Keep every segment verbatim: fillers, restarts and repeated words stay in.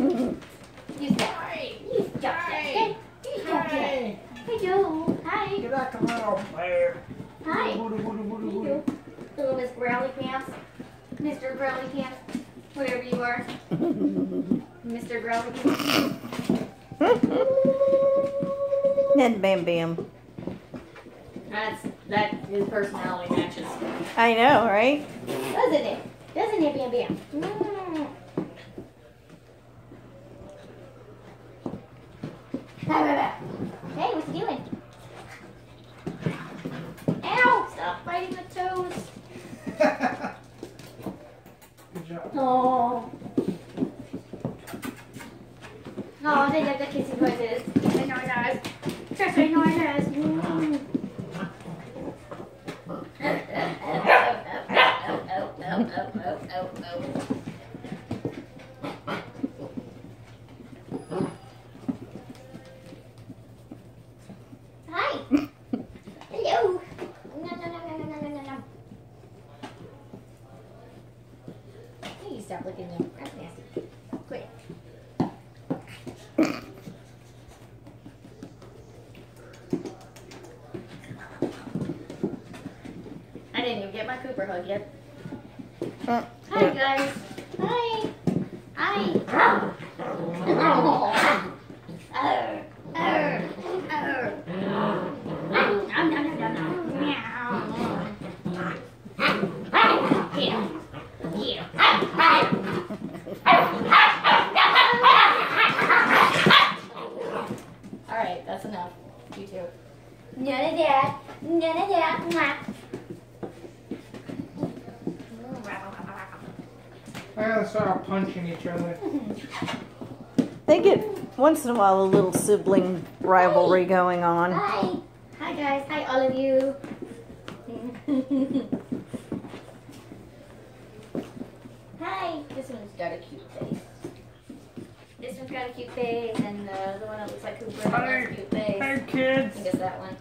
You stop. You stop. Hey. You stop. Hey, Joe. Hi. Get out, come on, there. Hi. Booty, booty, booty, booty. Little Miss Growly Pants. Mister Growly Pants. Whatever you are. Mister Growly Pants. And Bam Bam. That's, that his personality matches. I know, right? Doesn't it? Doesn't it, Bam Bam? Mm. Hey, what's he doing? Ow! Stop biting the toes. Good job. Oh. Oh, they love the kissing noises. I know it does. Trust me, I know it does. Mm. Hi. Hello. No, no, no, no, no, no, no, no. Hey, you stop looking at me. That's nasty. Quit. I didn't even get my Cooper hug yet. Uh, Hi, guys. Hi. Hi. Oh. Oh. Arr. Arr. Arr. Nom, nom, nom, nom, nom. Meow. Yeah. Yeah. All right, that's enough. You too. None of that. None of that. Mwah. They're gonna start punching each other. they get, once in a while, a little sibling rivalry going on. Hi. Hi, guys. Hi, all of you. Hi. This one's got a cute face. This one's got a cute face, and uh, the one that looks like Cooper has a cute face. Hey, I kids. think it's that one.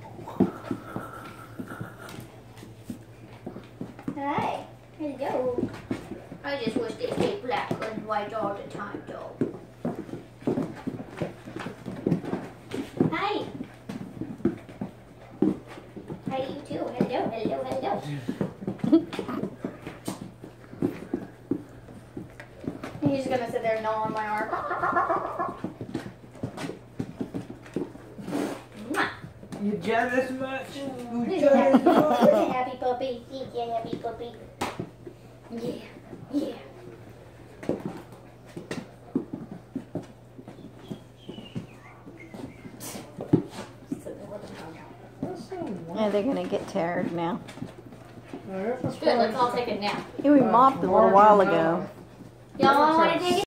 Hi. Hello. I just wish they stayed black and white all the time, though. Hi. Hi, you too. Hello, hello, hello. He's just gonna sit there and gnaw on my arm. You jealous much? You He's a happy, jealous much? he's a happy puppy. He's a happy puppy. Yeah, yeah. Yeah, they're gonna get tired now. Good, let's all take a nap. Yeah, we mopped a little while ago. Y'all want to take a